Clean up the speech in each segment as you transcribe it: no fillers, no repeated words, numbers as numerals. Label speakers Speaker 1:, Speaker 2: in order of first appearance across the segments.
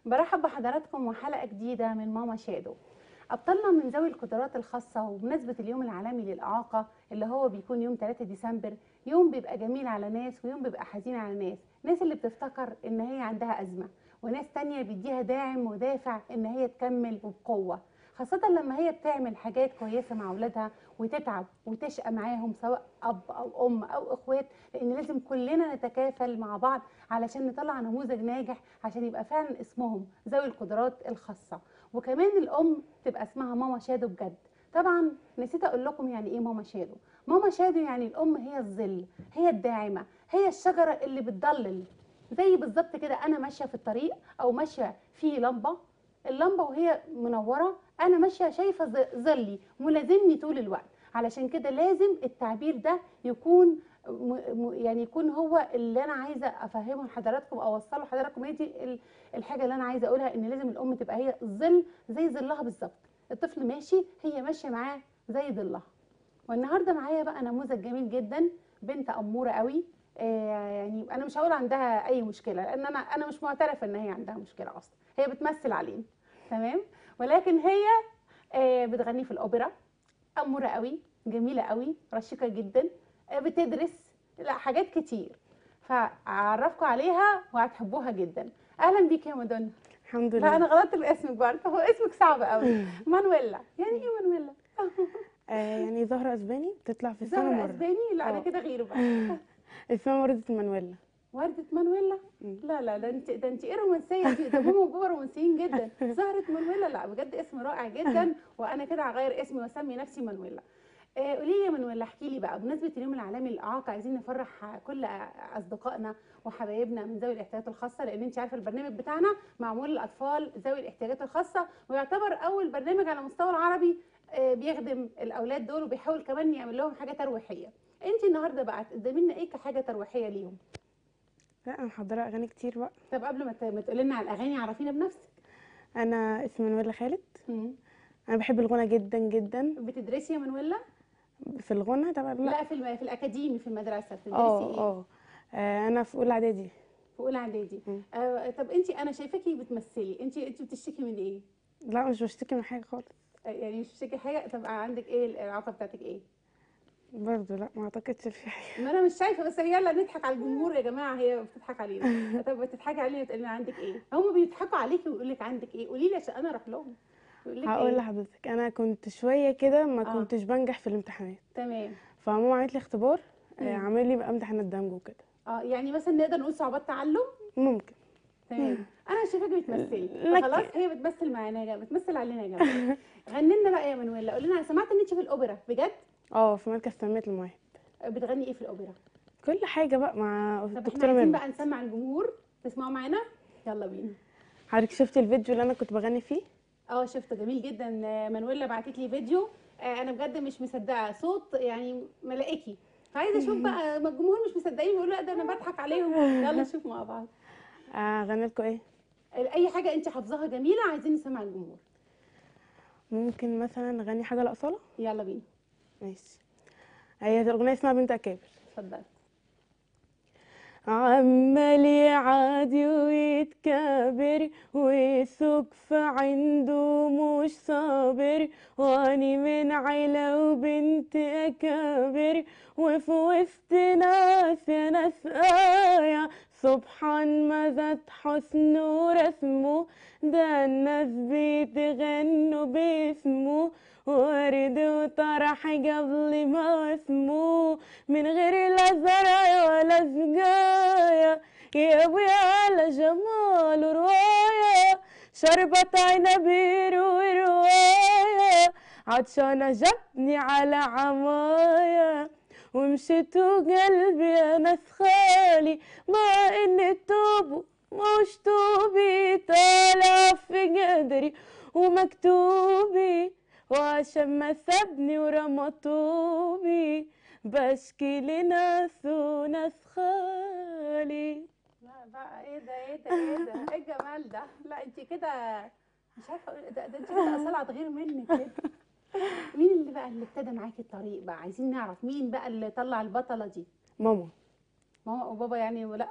Speaker 1: برحب بحضراتكم وحلقة جديدة من ماما شادو. أبطالنا من ذوي القدرات الخاصة، وبمناسبة اليوم العالمي للإعاقة اللي هو بيكون يوم 3 ديسمبر، يوم بيبقى جميل على ناس ويوم بيبقى حزين على ناس اللي بتفتكر إن هي عندها أزمة، وناس تانية بيديها داعم ودافع إن هي تكمل وبقوة، خاصة لما هي بتعمل حاجات كويسة مع أولادها وتتعب وتشقى معاهم، سواء أب أو أم أو إخوات، لأن لازم كلنا نتكافل مع بعض علشان نطلع نموذج ناجح، عشان يبقى فعلا اسمهم ذوي القدرات الخاصة. وكمان الأم تبقى اسمها ماما شادو بجد. طبعا نسيت أقول لكم يعني إيه ماما شادو. ماما شادو يعني الأم هي الظل، هي الداعمة، هي الشجرة اللي بتضلل. زي بالظبط كده أنا ماشية في الطريق أو ماشية في لمبة، اللمبة وهي منورة أنا ماشية شايفة ظلي ملازمني طول الوقت. علشان كده لازم التعبير ده يكون يعني يكون هو اللي انا عايزه افهمه لحضراتكم او اوصله لحضراتكم. هي دي الحاجه اللي انا عايزه اقولها، ان لازم الام تبقى هي الظل زي ظلها بالظبط. الطفل ماشي هي ماشيه معاه زي ظلها. والنهارده معايا بقى نموذج جميل جدا، بنت اموره قوي. يعني انا مش هقول عندها اي مشكله، لان انا مش معترفه ان هي عندها مشكله اصلا، هي بتمثل علينا. تمام. ولكن هي بتغني في الاوبرا، اموره قوي، جميله قوي، رشيقه جدا، بتدرس، لا حاجات كتير، فاعرفكم عليها وهتحبوها جدا. اهلا بيك يا مدن.
Speaker 2: الحمد
Speaker 1: لا
Speaker 2: لله.
Speaker 1: انا غلطت باسمك برضه، هو اسمك صعب قوي. مانويلا، يعني ايه مانويلا؟
Speaker 2: يعني زهرة اسباني بتطلع في السنة
Speaker 1: زهرة
Speaker 2: مرة.
Speaker 1: اسباني؟ لا انا
Speaker 2: اه.
Speaker 1: كده غيره بقى.
Speaker 2: اسمها وردة المانويلا.
Speaker 1: وردة مانويلا؟
Speaker 2: مم.
Speaker 1: لا لا، ده انت ايه الرومانسيه دي؟ ده ماما وبابا رومانسيين جدا. زهرة مانويلا؟ لا بجد اسم رائع جدا، وانا كده هغير اسمي واسمي نفسي مانويلا. قولي لي يا منولا، احكي لي بقى بمناسبه اليوم العالمي للاعاقه، عايزين نفرح كل اصدقائنا وحبايبنا من ذوي الاحتياجات الخاصه، لان انت عارفه البرنامج بتاعنا معمول للاطفال ذوي الاحتياجات الخاصه، ويعتبر اول برنامج على مستوى العربي بيخدم الاولاد دول، وبيحاول كمان يعمل لهم حاجه ترويحيه. انت النهارده بقى تقدمي لنا ايه كحاجه ترويحيه ليهم؟
Speaker 2: لا، انا محضرة اغاني كتير بقى.
Speaker 1: طب قبل ما تقولي لنا على الاغاني، عرفينا بنفسك.
Speaker 2: انا اسمي مانويلا خالد.
Speaker 1: مم.
Speaker 2: انا بحب الغنى جدا جدا.
Speaker 1: بتدرسي يا منولا؟
Speaker 2: في الغنى طبعا لا.
Speaker 1: لا في الاكاديمي في المدرسه بتدرسي
Speaker 2: اه
Speaker 1: ايه؟
Speaker 2: اه. انا في اولى اعدادي.
Speaker 1: في اولى اعدادي.
Speaker 2: مم.
Speaker 1: طب انت، انا شايفاكي بتمثلي، انت بتشتكي من ايه؟
Speaker 2: لا، مش بشتكي من حاجة خالص.
Speaker 1: يعني مش بتشتكي حاجه؟ طب عندك ايه الاعاقه بتاعتك ايه؟
Speaker 2: برضه لا، ما اعتقدش في حاجة.
Speaker 1: ما انا مش شايفه، بس يلا نضحك على الجمهور يا جماعه، هي بتضحك علينا. طب بتضحكي علينا وتقولي لنا عندك ايه؟ هم بيضحكوا عليكي ويقولوا لك عندك ايه؟ قولي لي عشان انا اروح لهم. يقول لك
Speaker 2: هقول
Speaker 1: ايه؟
Speaker 2: لحضرتك، انا كنت شوية كده ما
Speaker 1: اه.
Speaker 2: كنتش بنجح في الامتحانات.
Speaker 1: تمام.
Speaker 2: فماما عملت لي اختبار.
Speaker 1: امم.
Speaker 2: عمل لي بقى امتحانات دمج وكده.
Speaker 1: اه يعني مثلا نقدر نقول صعوبات تعلم.
Speaker 2: ممكن.
Speaker 1: تمام. انا شايفاكي بتمثلي، فخلاص
Speaker 2: لك.
Speaker 1: هي بتمثل معانا بتمثل علينا يا جماعه. غني لنا بقى يا منولا، قولي لنا، انا سمعت ان انت في الاوبرا بجد؟
Speaker 2: اه، في مركز تنمية المواهب.
Speaker 1: بتغني ايه في الاوبرا؟
Speaker 2: كل حاجة بقى مع
Speaker 1: طب احنا
Speaker 2: الدكتورة
Speaker 1: عايزين
Speaker 2: ميرنا.
Speaker 1: بقى نسمع الجمهور، تسمعوا معانا. يلا بينا.
Speaker 2: حضرتك شفت الفيديو اللي انا كنت بغني فيه؟
Speaker 1: اه شفته، جميل جدا. مانويلا بعتت لي فيديو. انا بجد مش مصدقه صوت يعني ملائكي، فعايزه اشوف بقى، ما الجمهور مش مصدقين بيقولوا لا ده انا بضحك عليهم. يلا نشوف مع بعض.
Speaker 2: اغني لكم ايه؟
Speaker 1: اي حاجه انت حافظاها جميله عايزين نسمع الجمهور.
Speaker 2: ممكن مثلا نغني حاجة لأصالة.
Speaker 1: يلا بينا.
Speaker 2: ماشي. هي الأغنية اسمها بنت أكابر.
Speaker 1: اتفضل.
Speaker 2: عمال يعادي ويتكابر وسقف عنده مش صابر، واني من عيلة وبنت أكابر، وفي وسط ناس يا ناس آية، سبحان ما ذات حسن ورسمه، ده الناس بيتغنوا باسمه، ورد وطرح قبل ما اسمه، من غير لا زرع ولا سقايا، يا ابويا على جمال رواية، شربت عنبير ورواية، عطشانة جبني على عمايا، ومشيت وقلبي انا خالي، مع ان التوب مش توبي، طالع في قدري ومكتوبي، وعشان ما سابني ورمى طوبي، بشكي لناس وناس خالي.
Speaker 1: لا بقى ايه ده ايه ده ايه ده ايه الجمال ده؟ لا انت كده مش عارفه ده انت كده اصلا هتغير منك كده. مين اللي بقى اللي ابتدى معاكي الطريق بقى؟ عايزين نعرف مين بقى اللي طلع البطله دي.
Speaker 2: ماما.
Speaker 1: ماما وبابا يعني ولا؟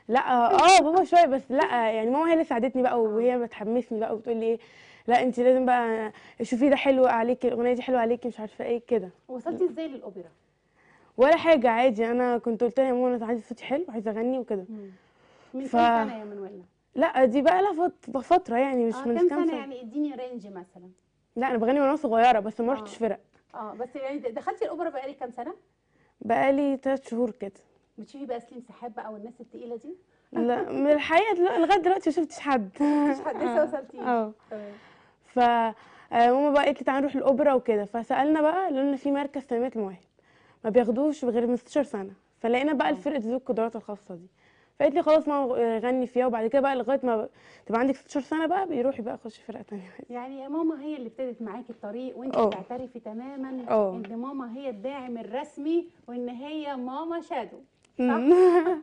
Speaker 2: لا بابا شويه بس، لا يعني ماما هي اللي ساعدتني بقى، وهي بتحمسني بقى وبتقول لي ايه، لا انت لازم بقى شوفي ده حلو عليكي، الاغنيه دي حلوه عليكي، مش عارفه ايه كده.
Speaker 1: وصلتي ازاي للاوبرا؟
Speaker 2: ولا حاجه، عادي، انا كنت قلت لها يا ماما انا عايزه صوتي حلو، عايزه اغني وكده.
Speaker 1: من
Speaker 2: ف
Speaker 1: كام سنه يا منوله؟
Speaker 2: لا دي بقى لها فتره يعني، مش من
Speaker 1: كام
Speaker 2: كام
Speaker 1: سنه
Speaker 2: سنه.
Speaker 1: يعني؟ اديني رينج مثلا.
Speaker 2: لا انا بغني وانا صغيره بس ما رحتش
Speaker 1: اه
Speaker 2: فرق.
Speaker 1: بس يعني دخلتي الاوبرا بقالي كام سنه؟
Speaker 2: بقالي 3 شهور كده.
Speaker 1: بتشوفي بقى سليم سحاب بقى والناس التقيله دي؟
Speaker 2: لا من الحقيقه لغايه دلوقتي ما شفتش حد.
Speaker 1: مفيش حد لسه وصلتيش.
Speaker 2: اه
Speaker 1: تمام.
Speaker 2: ف ماما بقى قالت لي تعالي نروح الاوبرا وكده، فسالنا بقى قالوا لنا في مركز تنميه المواهب ما بياخدوش غير من 16 سنه، فلقينا بقى
Speaker 1: اه
Speaker 2: الفرقه ذوي القدرات الخاصه دي، فقالت لي خلاص ماما غني فيها، وبعد كده بقى لغايه ما تبقى عندك 16 سنه بقى بيروحي بقى خشي فرقه تانيه.
Speaker 1: يعني يا ماما هي اللي ابتدت معاكي الطريق، وانت
Speaker 2: اه
Speaker 1: بتعترفي تماما
Speaker 2: اه
Speaker 1: ان ماما هي الداعم الرسمي، وان هي ماما شادو، صح؟
Speaker 2: أمم.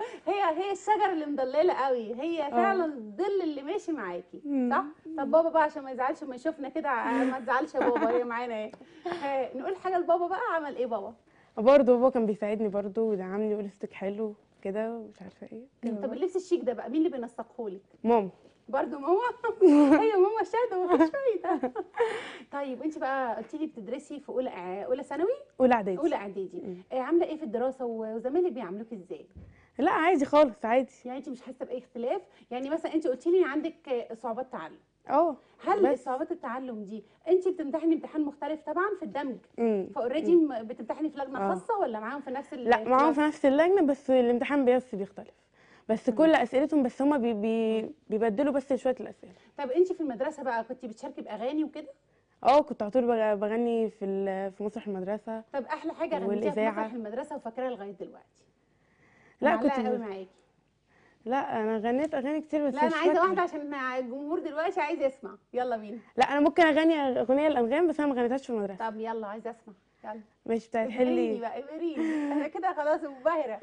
Speaker 1: هي الشجر اللي مضلله قوي، هي
Speaker 2: اه
Speaker 1: فعلا الظل اللي ماشي معاكي، صح؟
Speaker 2: أمم.
Speaker 1: طب بابا بقى عشان ما يزعلش وما يشوفنا كده، ما تزعلش يا بابا، هي معانا اهي. نقول حاجه لبابا بقى، عمل ايه بابا؟
Speaker 2: برضه بابا كان بيساعدني برضه ويدعمني ويقول لبسك حلو كده ومش عارفه ايه كده
Speaker 1: طب
Speaker 2: بقى.
Speaker 1: اللبس الشيك ده بقى مين اللي بينسقهولك؟
Speaker 2: ماما.
Speaker 1: برضه ماما. هي ماما شادو، مفيش فايده. طيب انت بقى قلتي لي بتدرسي في اولى ثانوي؟
Speaker 2: اولى اعدادي.
Speaker 1: اولى اعدادي.
Speaker 2: أمم.
Speaker 1: عامله ايه في الدراسه وزمايلك بيعاملوك ازاي؟
Speaker 2: لا عادي خالص عادي.
Speaker 1: يعني انت مش حاسه باي اختلاف؟ يعني مثلا انت قلتي لي عندك صعوبات تعلم،
Speaker 2: اه
Speaker 1: هل
Speaker 2: بس
Speaker 1: صعوبات التعلم دي انت بتمتحني امتحان مختلف طبعا في الدمج، فاوريدي
Speaker 2: أمم.
Speaker 1: بتمتحني في لجنه
Speaker 2: اه
Speaker 1: خاصه ولا معاهم في نفس
Speaker 2: لا معاهم في
Speaker 1: الكلاس؟
Speaker 2: نفس اللجنه بس الامتحان بس بيختلف، بس
Speaker 1: مم.
Speaker 2: كل اسئلتهم، بس هما
Speaker 1: مم.
Speaker 2: بيبدلوا بس شويه الاسئله.
Speaker 1: طب انت في المدرسه بقى كنت بتشاركي باغاني وكده؟
Speaker 2: كنت على طول بغني في مسرح المدرسه
Speaker 1: طب احلى حاجه غنيتيها في مسرح
Speaker 2: والاذاعه.
Speaker 1: المدرسه وفاكراها لغايه دلوقتي
Speaker 2: لا كنت
Speaker 1: ومعلقه قوي معاكي؟
Speaker 2: لا انا غنيت اغاني كتير بس
Speaker 1: لا انا
Speaker 2: مش
Speaker 1: عايزه
Speaker 2: فاكره.
Speaker 1: واحده عشان الجمهور دلوقتي عايز يسمع، يلا بينا.
Speaker 2: لا انا ممكن اغني اغنيه الانغام بس انا ما غنيتهاش في المدرسه.
Speaker 1: طب يلا عايزه اسمع، يلا.
Speaker 2: مش بتاعت
Speaker 1: ابهريني
Speaker 2: حلي.
Speaker 1: بقى، ابهريني، انا كده خلاص منبهره.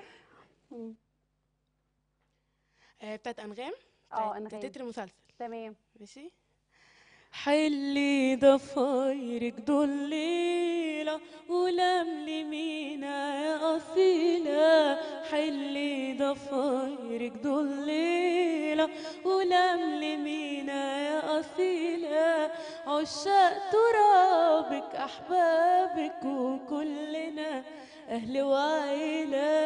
Speaker 2: بتاعت انغام،
Speaker 1: انا
Speaker 2: بتاعت
Speaker 1: غايب.
Speaker 2: تتر مسلسل.
Speaker 1: تمام.
Speaker 2: ماشي. حلي ضفايرك دول ليلة ولملمينا يا أصيلة، حلي ضفايرك دول ليلة ولملمينا يا أصيلة، عشاق ترابك أحبابك وكلنا أهل وعيلة،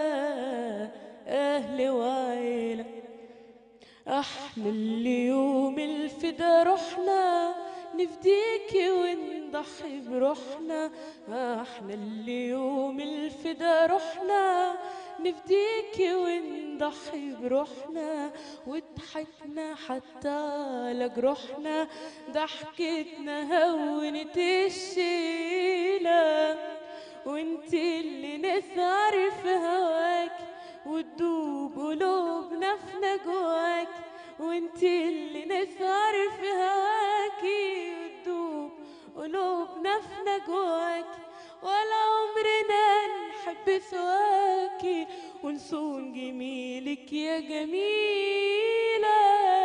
Speaker 2: أهل وعيلة. احنا اليوم الفدا رحنا نفديكي ونضحي بروحنا، احنا اليوم الفدا رحنا نفديكي ونضحي بروحنا، وضحكنا حتى على جروحنا، ضحكتنا هونت الشيلة، وانتي اللي نسهر في هواكي وتدوب قلوبنا في نجواك، وانتي اللي نسهر في هواكي وتدوب قلوبنا في نجواك، ولا عمرنا نحب سواكي ونصون جميلك يا جميلة،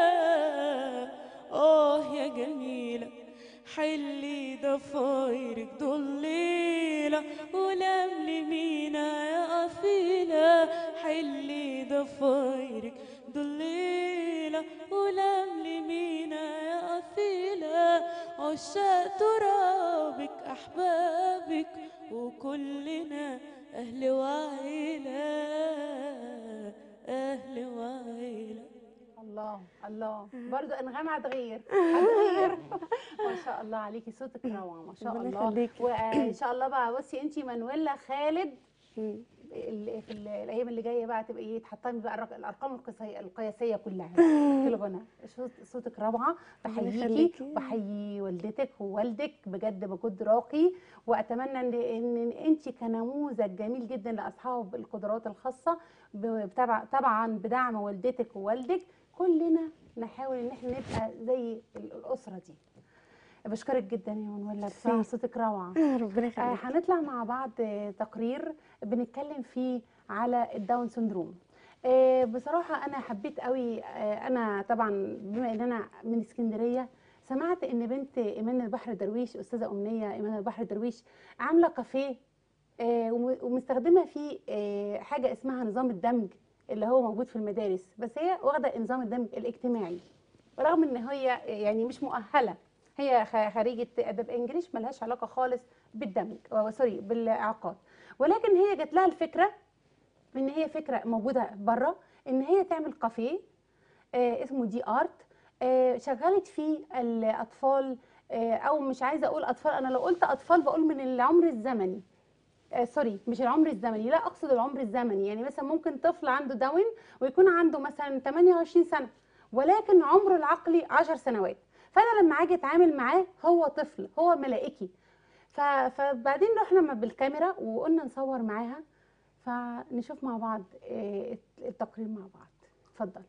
Speaker 2: يا جميلة. حلي ضفايرك دول ليلة ولملمينا يا أصيلة، حلي ضفايرك دول ليلة ولملمينا يا أصيلة، عشاق ترابك أحبابك وكلنا أهل وعيلة، أهل وعيلة.
Speaker 1: الله الله، برضو انغام هتغير هتغير. ما شاء الله عليكي، صوتك روعه ما شاء
Speaker 2: ربنا
Speaker 1: الله.
Speaker 2: يخليكي.
Speaker 1: وان شاء الله بقى بصي انت مانويلا خالد
Speaker 2: مم.
Speaker 1: في الايام اللي جايه بقى تبقى ايه، تحطمي بقى الارقام القياسيه كلها في الغنى. صوتك روعه،
Speaker 2: ربنا
Speaker 1: بحييكي
Speaker 2: يخليكي.
Speaker 1: وبحيي والدتك ووالدك بجد مجهود راقي، واتمنى ان انت كنموذج جميل جدا لاصحاب القدرات الخاصه، طبعا بدعم والدتك ووالدك، كلنا نحاول ان احنا نبقى زي الاسره دي. بشكرك جدا يا منوله، بصراحه صوتك روعه.
Speaker 2: ربنا يخليكي.
Speaker 1: هنطلع مع بعض تقرير بنتكلم فيه على الداون سندروم. بصراحة أنا حبيت قوي، أنا طبعا بما إن أنا من اسكندرية، سمعت إن بنت إيمان البحر درويش، أستاذة أمنية إيمان البحر درويش، عاملة كافيه ومستخدمة فيه حاجة اسمها نظام الدمج اللي هو موجود في المدارس، بس هي واخده نظام الدمج الاجتماعي، رغم ان هي يعني مش مؤهله. هي خريجه اداب انجليش، ملهاش علاقه خالص بالدمج، سوري، بالاعاقات. ولكن هي جات لها الفكره، ان هي فكره موجوده بره، ان هي تعمل كافيه اسمه دي ارت. شغلت فيه الاطفال، او مش عايزه اقول اطفال، انا لو قلت اطفال بقول من العمر الزمني، سوري مش العمر الزمني، لا اقصد العمر الزمني. يعني مثلا ممكن طفل عنده داون ويكون عنده مثلا 28 سنه، ولكن عمره العقلي 10 سنوات. فانا لما اجي اتعامل معاه هو طفل، هو ملائكي. فبعدين رحنا بالكاميرا وقلنا نصور معاها، فنشوف مع بعض التقرير مع بعض. اتفضل.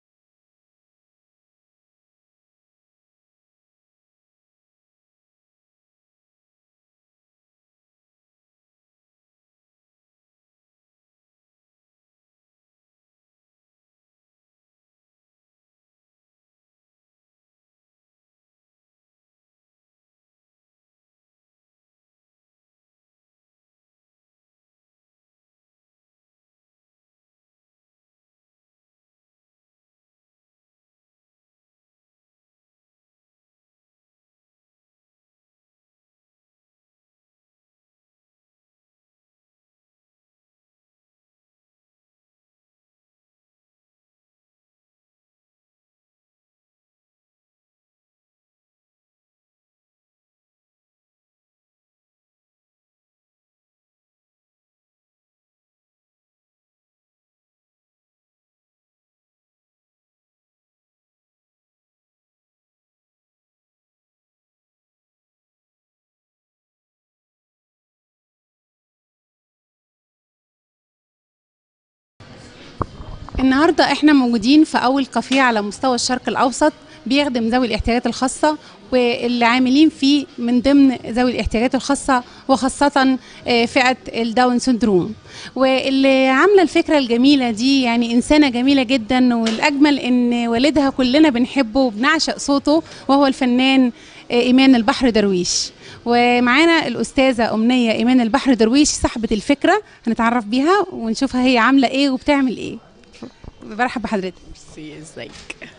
Speaker 1: النهارده احنا موجودين في اول كافيه على مستوى الشرق الاوسط بيخدم ذوي الاحتياجات الخاصه، واللي عاملين فيه من ضمن ذوي الاحتياجات الخاصه وخاصه فئه الداون سندروم. واللي عامله الفكره الجميله دي يعني انسانه جميله جدا، والاجمل ان والدها كلنا بنحبه وبنعشق صوته، وهو الفنان ايمان البحر درويش. ومعانا الاستاذه امنيه ايمان البحر درويش صاحبه الفكره، هنتعرف بيها ونشوفها هي عامله ايه وبتعمل ايه. برحب بحضرتك.
Speaker 3: ميرسي، ازيك؟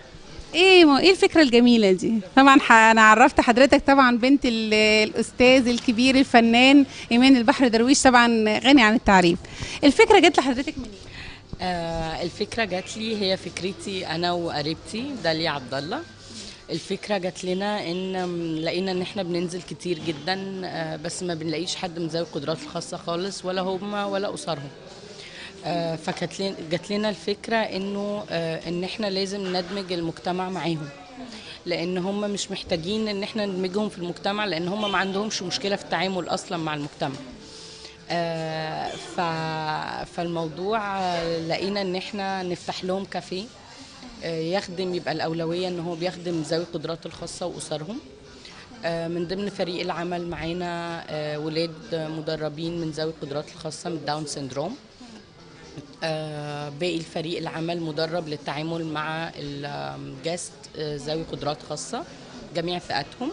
Speaker 1: ايه الفكره الجميله دي؟ طبعا انا عرفت حضرتك طبعا بنت الاستاذ الكبير الفنان ايمان البحر درويش، طبعا غني عن التعريف. الفكره جت لحضرتك منين؟
Speaker 3: الفكره جات لي، هي فكرتي انا وقريبتي داليا عبد الله. الفكره جات لنا ان لقينا ان احنا بننزل كتير جدا، بس ما بنلاقيش حد من ذوي القدرات الخاصه خالص، ولا هم ولا اسرهم. فجات لنا الفكره انه ان احنا لازم ندمج المجتمع معاهم، لان هم مش محتاجين ان احنا ندمجهم في المجتمع، لان هم ما عندهمش مشكله في التعامل اصلا مع المجتمع. فالموضوع لقينا ان احنا نفتح لهم كافيه يخدم، يبقى الاولويه ان هو بيخدم ذوي القدرات الخاصه واسرهم. من ضمن فريق العمل معانا ولاد مدربين من ذوي القدرات الخاصه من داون سيندروم. باقي الفريق العمل مدرب للتعامل مع الجاست ذوي قدرات خاصة جميع فئاتهم.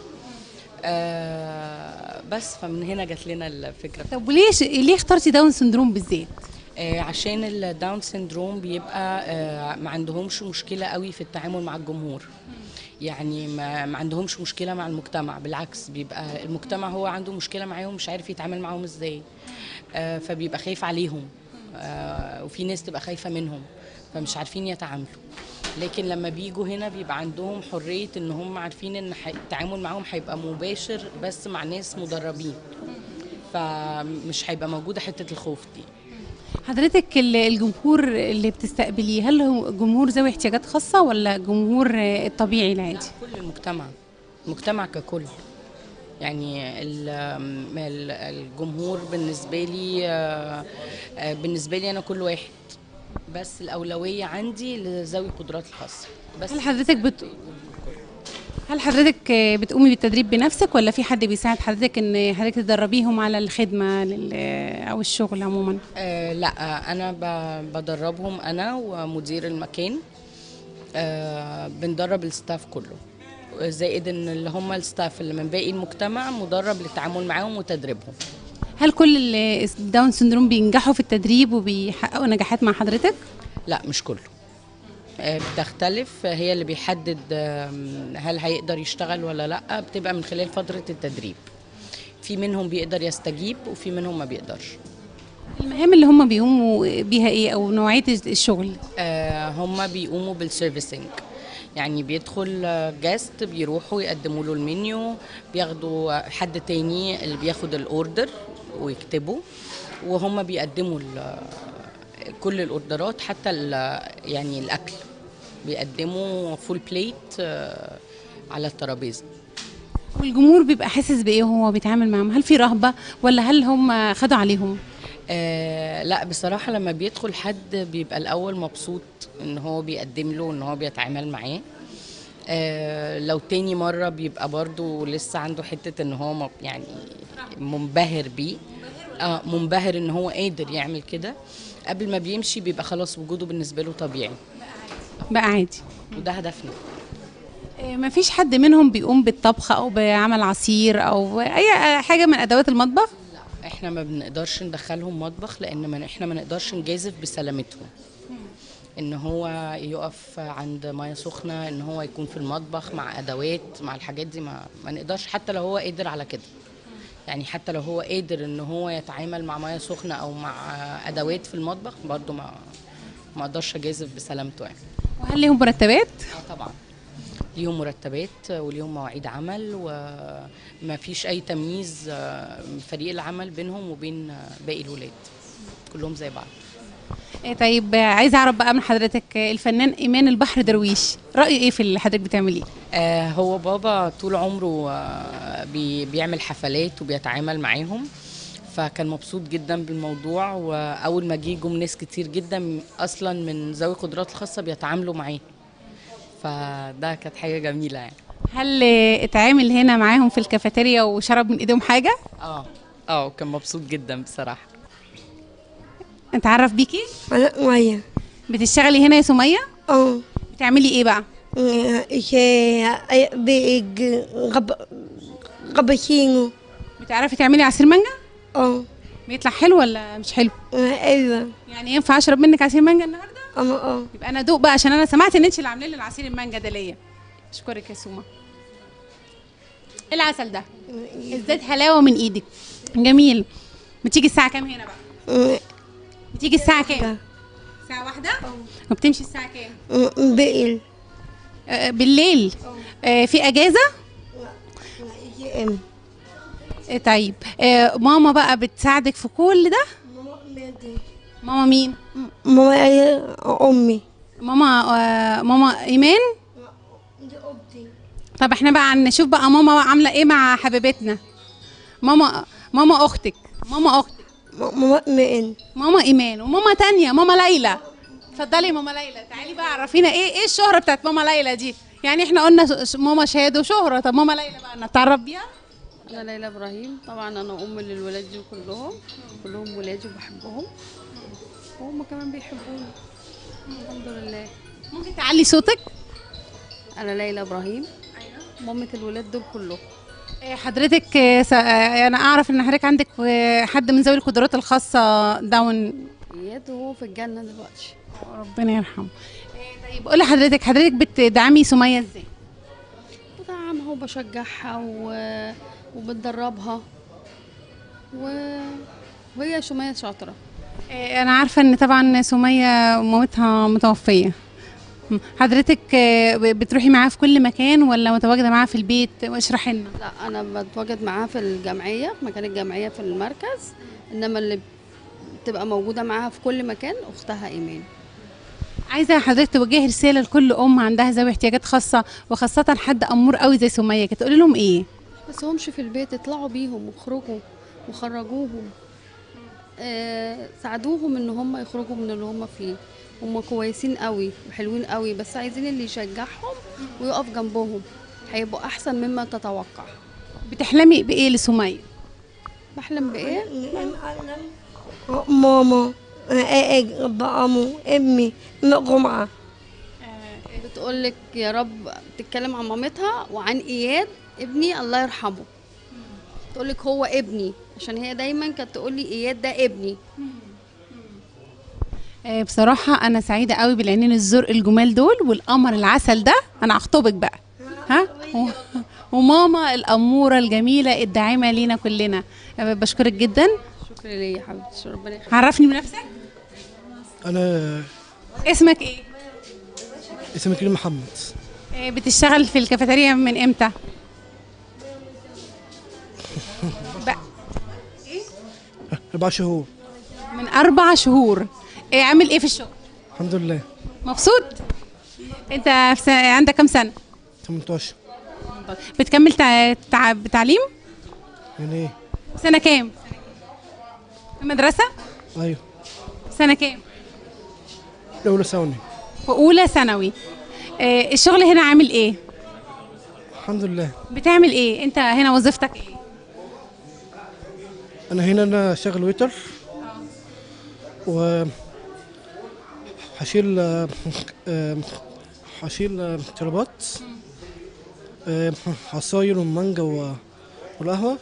Speaker 3: بس فمن هنا جات لنا الفكرة.
Speaker 1: طب ليه اخترتي داون سندروم بالذات؟
Speaker 3: عشان الداون سندروم بيبقى ما عندهمش مشكلة قوي في التعامل مع الجمهور، يعني ما عندهمش مشكلة مع المجتمع، بالعكس بيبقى المجتمع هو عنده مشكلة معاهم، مش عارف يتعامل معاهم ازاي، فبيبقى خايف عليهم، وفي ناس تبقى خايفة منهم فمش عارفين يتعاملوا. لكن لما بيجوا هنا بيبقى عندهم حرية ان هم عارفين ان التعامل معاهم هيبقى مباشر بس مع ناس مدربين، فمش هيبقى موجودة حتة الخوف دي.
Speaker 1: حضرتك الجمهور اللي بتستقبليه هل هو جمهور ذوي احتياجات خاصة ولا جمهور الطبيعي العادي؟
Speaker 3: كل المجتمع ككل. يعني الجمهور بالنسبة لي أنا كل واحد، بس الأولوية عندي لذوي القدرات الخاصة. بس
Speaker 1: هل حضرتك بتقومي بالتدريب بنفسك ولا في حد بيساعد حضرتك ان حضرتك تدربيهم على الخدمة او الشغل عموما؟
Speaker 3: لا، أنا بدربهم أنا ومدير المكان. بندرب الستاف كله، زائد ان اللي هم الستاف اللي من باقي المجتمع مدرب للتعامل معاهم وتدريبهم.
Speaker 1: هل كل الداون سندروم بينجحوا في التدريب وبيحققوا نجاحات مع حضرتك؟
Speaker 3: لا مش كله. بتختلف، هي اللي بيحدد هل هيقدر يشتغل ولا لا، بتبقى من خلال فترة التدريب. في منهم بيقدر يستجيب وفي منهم ما بيقدرش.
Speaker 1: المهام اللي هم بيقوموا بيها ايه او نوعيه الشغل؟
Speaker 3: هم بيقوموا بالسيرفيسنج، يعني بيدخل جاست بيروحوا يقدموا له المنيو، بياخدوا حد تاني اللي بياخد الاوردر ويكتبه، وهم بيقدموا كل الاوردرات حتى يعني الاكل بيقدموا فول بليت على الترابيزه.
Speaker 1: والجمهور بيبقى حاسس بايه وهو بيتعامل معاهم؟ هل في رهبه ولا هل هم خدوا عليهم؟
Speaker 3: لا بصراحة لما بيدخل حد بيبقى الأول مبسوط إن هو بيقدم له إن هو بيتعامل معاه. لو تاني مرة بيبقى برضو لسه عنده حتة إن هو يعني منبهر بيه، منبهر إن هو قادر يعمل كده. قبل ما بيمشي بيبقى خلاص وجوده بالنسبة له طبيعي،
Speaker 1: بقى عادي.
Speaker 3: وده هدفنا.
Speaker 1: ما فيش حد منهم بيقوم بالطبخ او بعمل عصير او اي حاجه من ادوات المطبخ؟
Speaker 3: احنا ما بنقدرش ندخلهم مطبخ لان احنا ما نقدرش نجازف بسلامتهم، ان هو يقف عند ميه سخنه، ان هو يكون في المطبخ مع ادوات مع الحاجات دي ما نقدرش، حتى لو هو قادر على كده. يعني حتى لو هو قادر ان هو يتعامل مع ميه سخنه او مع ادوات في المطبخ برضو ما اقدرش اجازف بسلامته يعني.
Speaker 1: وهل لهم مرتبات؟
Speaker 3: طبعا ليهم مرتبات وليهم مواعيد عمل، وما فيش اي تمييز فريق العمل بينهم وبين باقي الولاد، كلهم زي بعض.
Speaker 1: طيب عايزه اعرف بقى من حضرتك، الفنان ايمان البحر درويش رايه ايه في اللي حضرتك بتعمليه؟
Speaker 3: هو بابا طول عمره بيعمل حفلات وبيتعامل معاهم، فكان مبسوط جدا بالموضوع، واول ما جم ناس كتير جدا اصلا من ذوي القدرات الخاصه بيتعاملوا معاه، فده كانت حاجه جميله يعني.
Speaker 1: هل اتعامل هنا معاهم في الكافيتيريا وشرب من ايديهم حاجه؟
Speaker 3: كان مبسوط جدا بصراحه.
Speaker 1: اتعرف بيكي؟
Speaker 4: أنا مية.
Speaker 1: بتشتغلي هنا يا سميه؟ بتعملي ايه بقى؟
Speaker 4: غبشينو.
Speaker 1: بتعرفي تعملي عصير مانجا؟ بيطلع حلو ولا مش حلو؟
Speaker 4: ايوه.
Speaker 1: يعني ينفع اشرب منك عصير مانجا النهارده؟ يبقى انا ادوق بقى، عشان انا سمعت ان انت اللي عامله لي العصير المانجا ده ليا. اشكرك يا سوما. ايه العسل ده؟ ازداد حلاوه من ايدك. جميل. بتيجي الساعه كام هنا بقى؟ بتيجي الساعه كام؟ الساعه 1 وبتمشي الساعه كام؟
Speaker 4: بالليل.
Speaker 1: بالليل. في اجازه؟ طيب ماما بقى بتساعدك في كل ده؟ ماما مين؟
Speaker 4: ماما امي.
Speaker 1: ماما ايمان؟ طب احنا بقى نشوف بقى ماما عامله ايه مع حبيبتنا. ماما اختك. ماما ايمان. ماما ايمان وماما تانية ماما ليلى. اتفضلي ماما ليلى، تعالي بقى عرفينا ايه الشهرة بتاعت ماما ليلى دي. يعني احنا قلنا ماما شهادة وشهرة، طب ماما ليلى بقى نتعرف بيها.
Speaker 5: أنا ليلى إبراهيم، طبعا أنا أم للولاد دي كلهم ولادي وبحبهم وهم كمان بيحبوني الحمد لله.
Speaker 1: ممكن تعلي صوتك؟
Speaker 5: أنا ليلى إبراهيم مامة الولاد دول كلهم.
Speaker 1: حضرتك أنا أعرف إن حضرتك عندك حد من ذوي القدرات الخاصة داون.
Speaker 5: إياد وهو في الجنة دلوقتي.
Speaker 1: ربنا يرحمه. طيب قولي حضرتك بتدعمي سمية إزاي؟
Speaker 5: بدعمها وبشجعها وبتدربها وهي سمية شاطرة.
Speaker 1: أنا عارفة إن طبعا سمية مامتها متوفية. حضرتك بتروحي معاها في كل مكان ولا متواجدة معاها في البيت؟ اشرحي لنا.
Speaker 5: لا أنا بتواجد معاها في الجمعية، في مكان الجمعية في المركز، إنما اللي بتبقى موجودة معاها في كل مكان أختها إيمان.
Speaker 1: عايزة حضرتك توجهي رسالة لكل أم عندها ذوي احتياجات خاصة، وخاصة حد أمور قوي زي سمية، كده تقولي لهم إيه؟
Speaker 5: بس همش في البيت، اطلعوا بيهم واخرجوا وخرجوهم، ساعدوهم ان هم يخرجوا من اللي هم فيه. هم كويسين قوي وحلوين قوي، بس عايزين اللي يشجعهم ويقف جنبهم، هيبقوا احسن مما تتوقع.
Speaker 1: بتحلمي بايه لسمية؟
Speaker 5: بحلم بايه؟
Speaker 4: ماما بأمو امي جمعة.
Speaker 5: بتقولك يا رب، بتتكلم عن مامتها وعن اياد ابني الله يرحمه، تقولك هو ابني، عشان هي دايما كانت تقولي اياد ده ابني.
Speaker 1: بصراحة أنا سعيدة قوي بالعينين الزرق الجمال دول والقمر العسل ده. أنا هخطبك بقى، ها؟ وماما الأمورة الجميلة الداعمة لينا كلنا. بشكرك جدا.
Speaker 5: شكرا ليا يا حبيبتي، ربنا يخليك.
Speaker 1: عرفني بنفسك.
Speaker 6: انا
Speaker 1: اسمك إيه؟
Speaker 6: اسمي كريم محمد.
Speaker 1: بتشتغل في الكافيتيريا من إمتى؟ بقى
Speaker 6: 4 شهور.
Speaker 1: من 4 شهور. عامل إيه في الشغل؟
Speaker 6: الحمد لله.
Speaker 1: مبسوط؟ أنت عندك كام سنة؟
Speaker 6: 18.
Speaker 1: بتكمل تعليم؟
Speaker 6: يعني ايه؟
Speaker 1: سنة كام؟ في مدرسة؟
Speaker 6: ايوه.
Speaker 1: سنة كام؟
Speaker 6: اولى ثانوي.
Speaker 1: في أولى ثانوي. الشغل هنا عامل إيه؟
Speaker 6: الحمد لله.
Speaker 1: بتعمل إيه؟ أنت هنا وظيفتك إيه؟
Speaker 6: انا شغال ويتر، و هشيل طلبات، عصاير ومانجا والقهوة.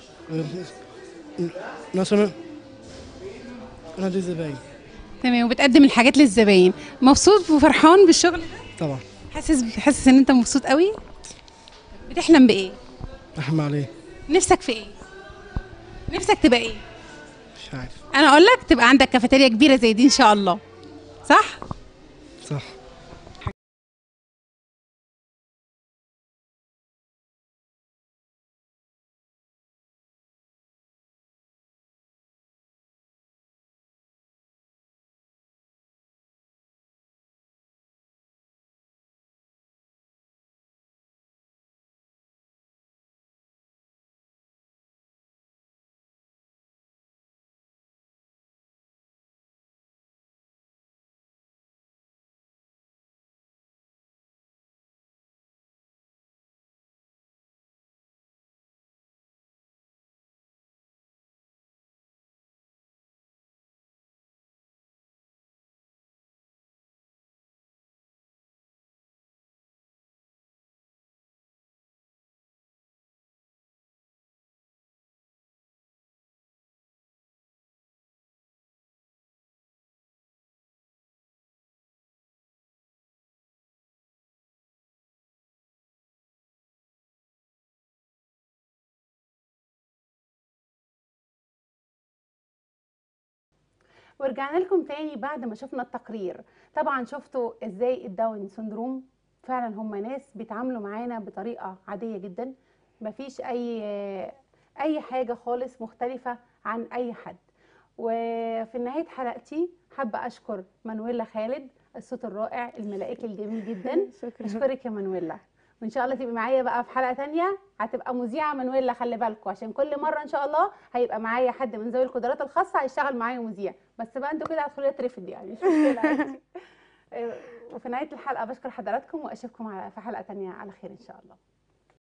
Speaker 6: مثلا انا دي زباين.
Speaker 1: تمام. وبتقدم الحاجات للزباين. مبسوط وفرحان بالشغل ده؟
Speaker 6: طبعا.
Speaker 1: حاسس ان انت مبسوط قوي؟ بتحلم بايه؟
Speaker 6: احمد عليه.
Speaker 1: نفسك في ايه؟ نفسك تبقى ايه؟
Speaker 6: مش عارف.
Speaker 1: انا اقول لك تبقى عندك كافيتيريا كبيره زي دي ان شاء الله. صح؟
Speaker 6: صح.
Speaker 1: ورجعنا لكم تاني بعد ما شفنا التقرير. طبعا شفتوا ازاي الداون سندروم فعلا هم ناس بيتعاملوا معانا بطريقه عاديه جدا، مفيش اي حاجه خالص مختلفه عن اي حد. وفي نهايه حلقتي حابه اشكر مانويلا خالد، الصوت الرائع الملائكي الجميل جدا.
Speaker 2: شكرا.
Speaker 1: اشكرك يا مانويلا، وان شاء الله تبقي معايا بقى في حلقه تانية. هتبقى مذيعه مانويلا، خلي بالكم، عشان كل مره ان شاء الله هيبقى معايا حد من ذوي القدرات الخاصه هيشتغل معايا مذيع. بس بقى انتوا كده هتخلوني اترفد، يعني مش مشكله عادي. وفي نهايه الحلقه بشكر حضراتكم واشوفكم في حلقه تانية على خير ان شاء الله.